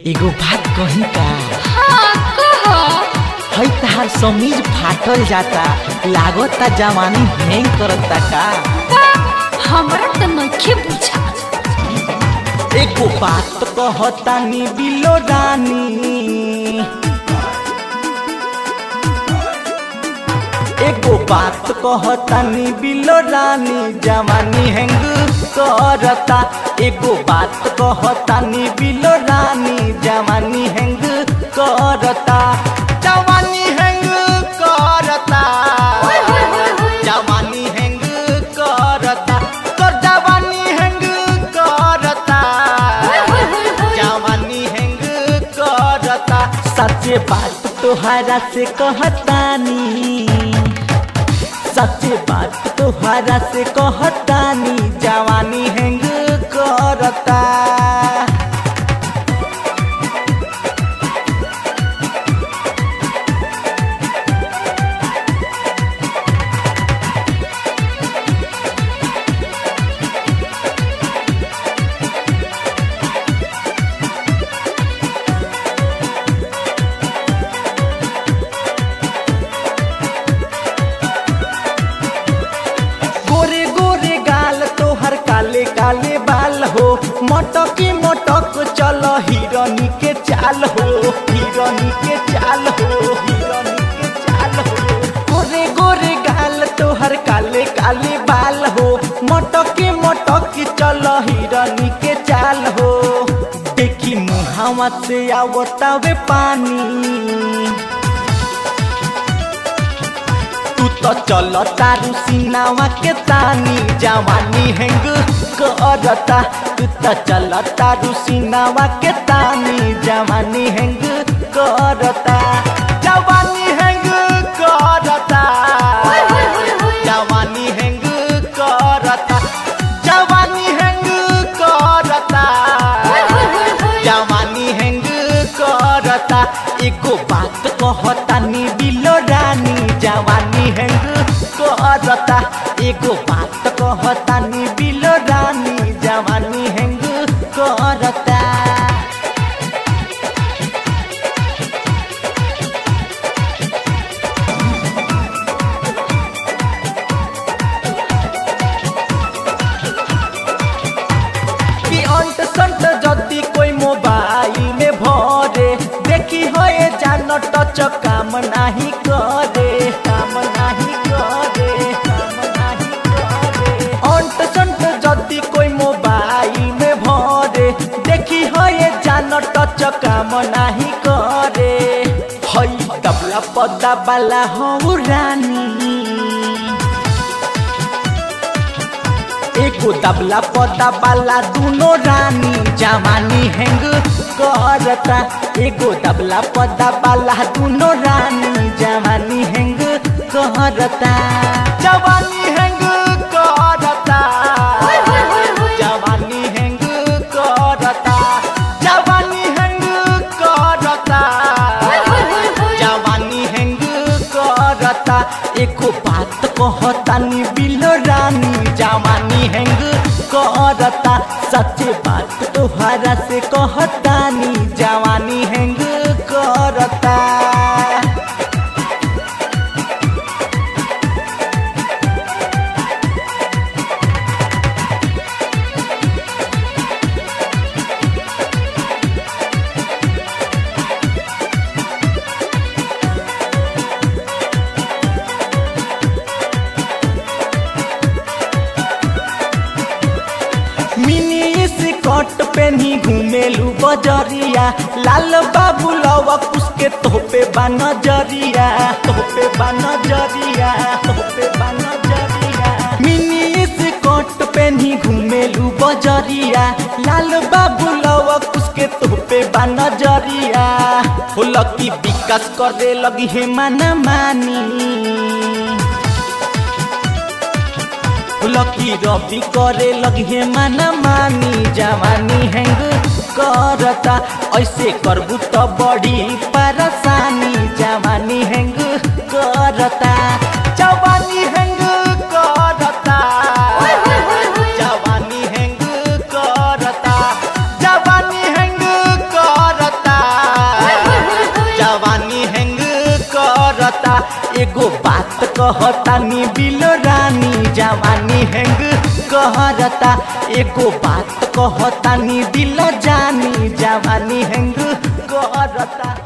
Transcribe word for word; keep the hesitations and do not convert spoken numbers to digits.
एगो बात कही का? हाँ कहो। हई तहार समीज फाटल जाता, लागता जवानी हैंग करता का? हमरा त नइखे बुझा। एगो बात कहतानी बिलो रानी, एगो बात कहतानी बिलो रानी, जवानी हैंग करता। एगो बात कहतानी बिलो रानी, जवानी हैंग करता। जवानी हैंग करता, जवानी हैंग करता, तोर जवानी हैंग करता, जवानी हैंग करता। सच्चे बात तोहरा से कहतानी, सच्चे बात तोहरा से कहतानी, जवानी हैंग करता। गोरे गोरे गाल तोहर काले काले बाल हो, मटकी मटक चल हिरनी के चाल हो, हिरनी के चाल हो, हिरनी के चाल हो। गोरे गोरे गाल तोहर काले काले बाल हो, मटकी मटक चल हिरनी के चाल हो। देखी मुहावा से आवतावे पानी, तू तो चल तारू सीनावा के तानी, जवानी हैंग करता। तू तो चल तारू सीनावा के तानी, जवानी हैंग करता। जवानी हैंग करता, जवानी हैंग करता, जवानी हैंग करता, जवानी हैंग करता। एगो बात कहतानी बिलो रानी, जवानी हैंग करता। एगो बात कहतानी बिलो रानी, जवानी हैंग करता। कि अंत संत जदी कोई मोबाइल में भरे, देखी होए जान टच काम नाही करे, काम नाही करे, काम नाही करे। अंत संत जदी कोई मोबाइल में भरे, देखी होए जान टच काम नाही करे। हई तबला पदा वाला हो रानी, एगो तबला पदा वाला दुनो रानी, जवानी हैंग करता। एगो तबला पदा वाला दुनो रानी, जवानी हैंग करता। जवानी हैंग करता, जवानी हैंग करता, जवानी हैंग करता, जवानी हैंग करता। एको बात कहतानी बिलो रानी, जवानी हैंग करता। सच्चे बात तोहरा से कहतानी, जवानी हैंग करता। मिनी स्कर्ट पेनी घुमेलू बजरिया, लाल बाबू लवा पुसके तोपे बा नजरिया, तोपे बा नजरिया, तोपे बा नजरिया। मिनी स्कर्ट पेनी घुमेलू बजरिया, लाल बाबू लवा पुसके तोपे बा नजरिया। हो लकी विकास करे लगी है माना मानी, लकी रवि करे लगे माना मानी, जवानी हैंग करता। ऐसे करबू तो बड़ी परेशानी, जवानी हैंग करता। जवानी हैंग करता, जवानी हैंग करता, जवानी हैंग करता। कहरता एगो बात कहता नी बिलो रानी जवानी हैंग कहरता एगो बात कहता नी दिल जानी जवानी हैंग कहरता।